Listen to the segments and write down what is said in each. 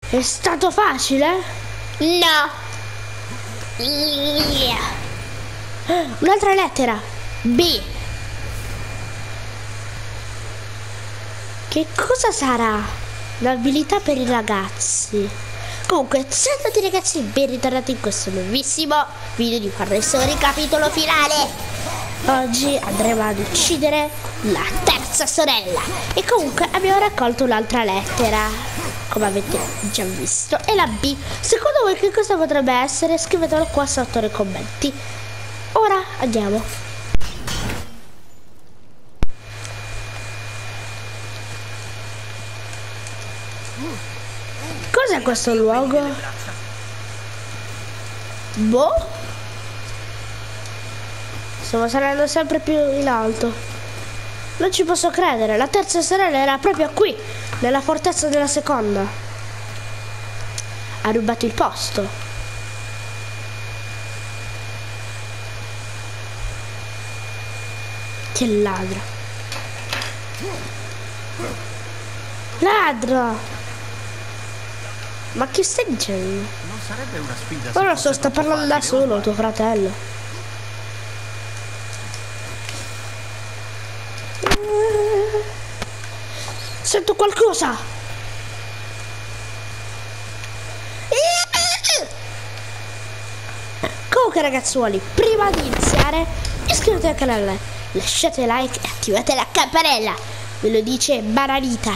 È stato facile? No. Un'altra lettera. B. Che cosa sarà? L'abilità per i ragazzi. Comunque, ciao a tutti ragazzi, ben ritornati in questo nuovissimo video di Forest capitolo finale. Oggi andremo ad uccidere la terza sorella. E comunque abbiamo raccolto un'altra lettera, come avete già visto. E la B. Secondo voi che cosa potrebbe essere? Scrivetelo qua sotto nei commenti. Ora andiamo. Cos'è questo luogo? Boh. Stiamo salendo sempre più in alto. Non ci posso credere, la terza sorella era proprio qui, nella fortezza della seconda. Ha rubato il posto. Che ladra. Ladro! Ma che stai dicendo? Non sarebbe una sfida? Non lo so, sta parlando da solo, tuo fratello. Sento qualcosa. Comunque ragazzuoli, prima di iniziare iscrivetevi al canale, lasciate like e attivate la campanella. Ve lo dice Bananita.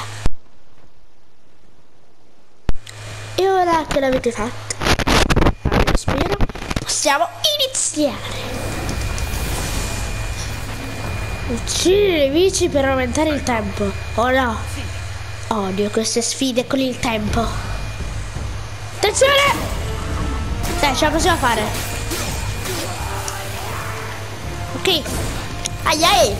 E ora che l'avete fatto, spero, possiamo iniziare. Uccidere i nemici per aumentare il tempo. Oh no. Odio queste sfide con il tempo. Attenzione! Dai, ce la possiamo fare. Ok. Ai ai.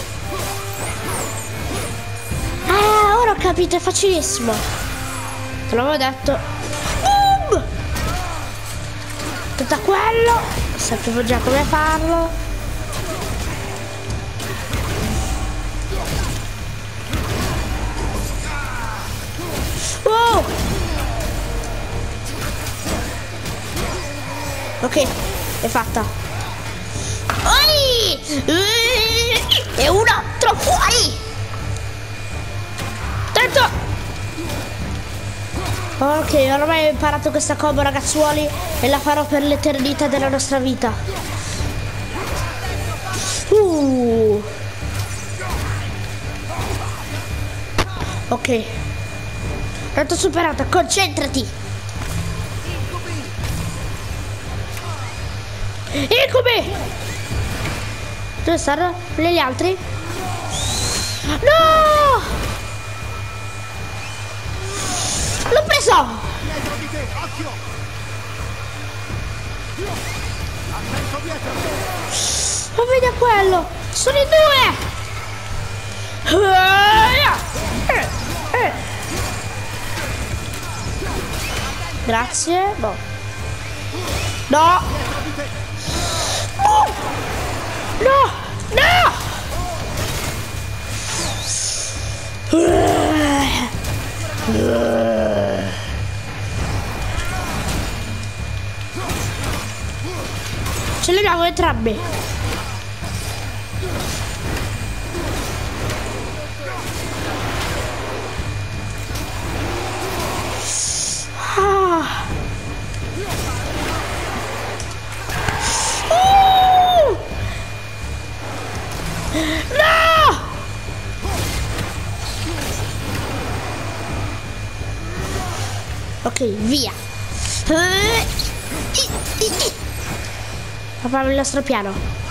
Ah, ora ho capito, è facilissimo. Te l'avevo detto. Boom! Tutto quello. Sapevo già come farlo. Wow! Ok, è fatta. Oi! E un altro fuori! Attento! Ok, ormai ho imparato questa combo ragazzuoli e la farò per l'eternità della nostra vita. Ok. Tanto superata, concentrati! Incubi! Dove stanno? Gli altri? No! L'ho preso! Ma vedi a quello! Sono in due! Grazie. No. No. No. No. Ce li abbiamo entrambi. No! Ok, via. Facciamo il nostro piano.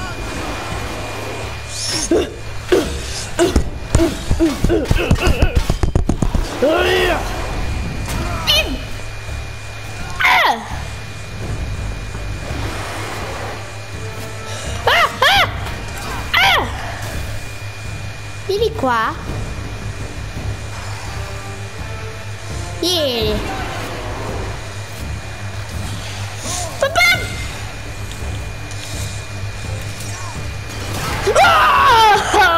Vieni qua. Vieni. Papà!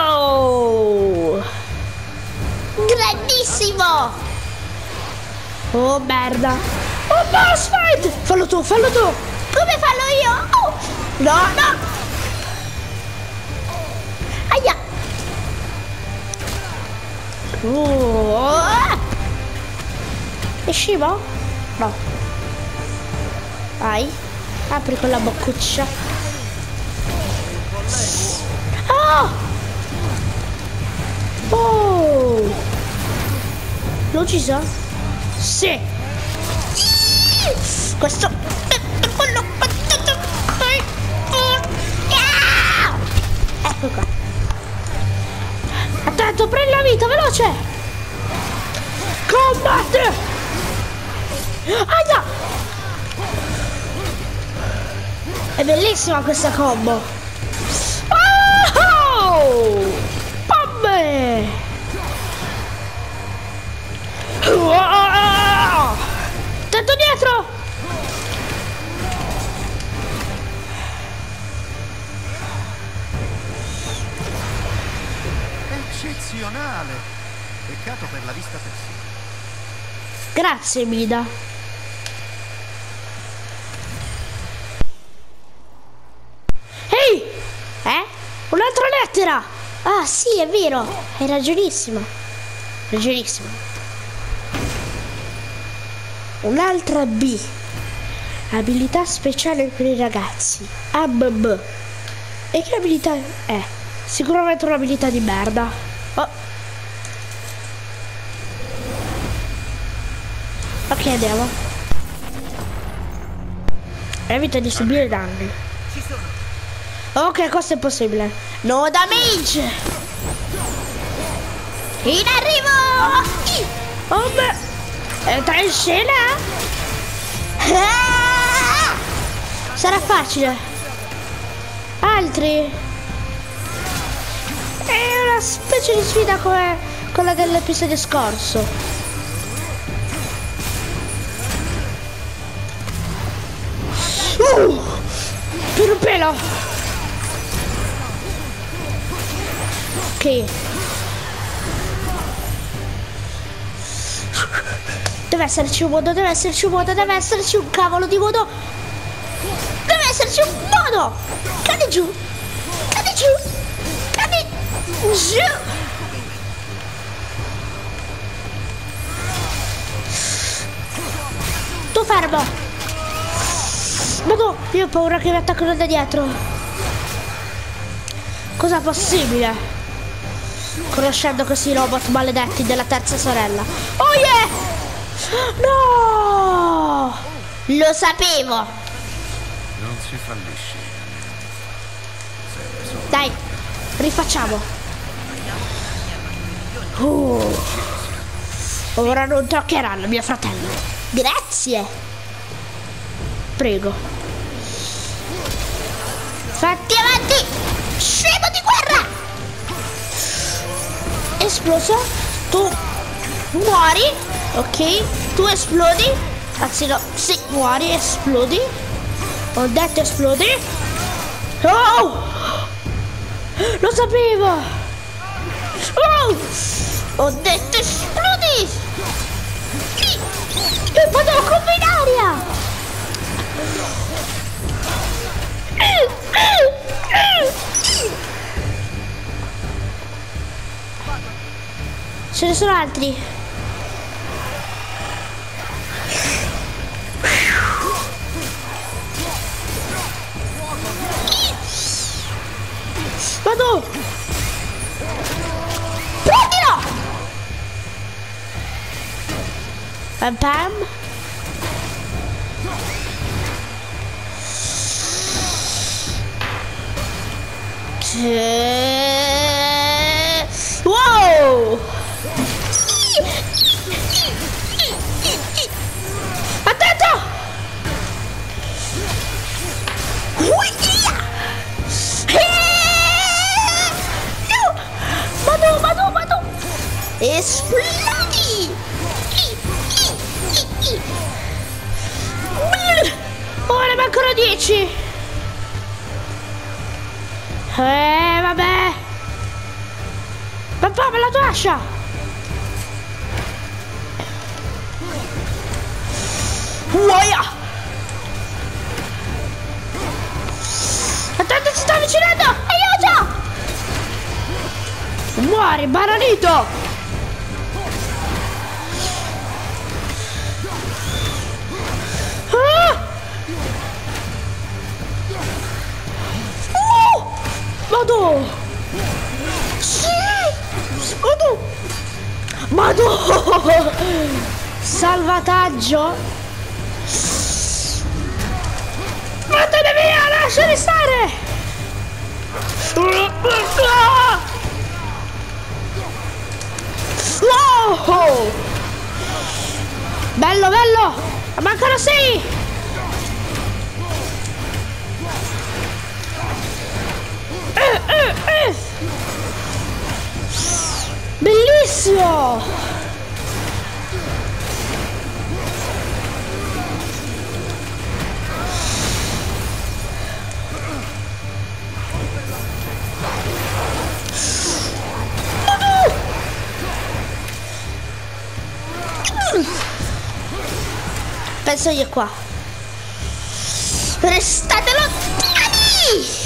Oh! Grandissimo! Oh merda. Oh boss fight. Fallo tu, fallo tu. Come fallo io? Oh. No, no. Aia. È scimo? No. Vai. Apri quella boccuccia. Oh! Oh! L'ho ucciso? Sì! Questo è quello. Ecco qua. Attento, prendi la vita, veloce! Combatte! Aia! È bellissima questa combo! Oh! Bombe! Attento dietro! Eccezionale! Peccato per la vista pessima. Grazie, Mida. Ehi! Un'altra lettera! Ah, sì, è vero. Hai ragionissima. Ragionissima. Un'altra B. Abilità speciale per i ragazzi. ABB. E che abilità è? Sicuramente un'abilità di merda. Oh. Ok, andiamo. Evita di subire danni. Ok, questo è possibile. No damage! In arrivo! Oh beh! Entra in scena? Sarà facile. Altri? È una specie di sfida come quella dell'episodio scorso. Per un pelo! Ok. Deve esserci un modo, deve esserci un modo, deve esserci un cavolo di modo. Deve esserci un modo! Cadi giù! Cadi giù! Cadi giù! Tu fermo! Ma no, io ho paura che mi attaccano da dietro. Cosa possibile? Conoscendo questi robot maledetti della terza sorella. Oh yeah! No! Lo sapevo! Non si fallisce. Dai, rifacciamo. Ora non toccheranno mio fratello. Grazie. Prego. Fatti avanti! Scemo di guerra! Esploso. Tu muori. Ok. Tu esplodi. Anzi no. Sì, muori, esplodi. Ho detto esplodi. Oh! Lo sapevo! Oh! Ho detto esplodi! E vado a combinaria! Ce ne sono altri. Vado! Prendilo! Pam pam. Wow! Attento! Vado! Esplodi! Ora ne mancano 10. Vabbè. Papà, me la tua ascia. Muoia! Attento, si sta avvicinando! Aiuto! Muori, bananito! Vado! Sì! Vado! Vado! Salvataggio! Vattene via! Lasciali stare! Wow! Bello, bello! Mancano 6! Bellissimo! Penso io qua. Restate lontani!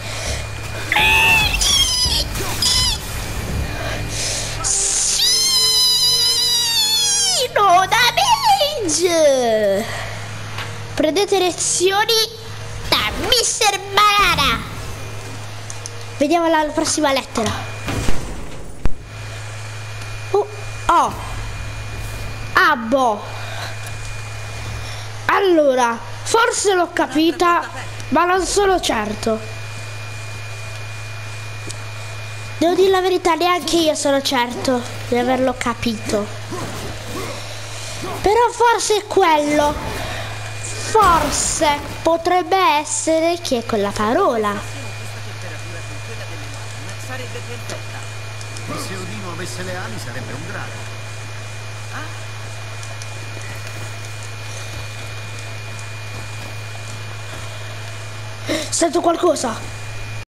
No damage! Prendete lezioni da Mr. Banana. Vediamo la prossima lettera. Oh. Abbo. Allora, forse l'ho capita, ma non sono certo. Devo dire la verità, neanche io sono certo di averlo capito. Però forse è quello. Forse potrebbe essere che è quella parola. Sarebbe perfetta. E se Odino avesse le ali sarebbe un drago. Sento qualcosa.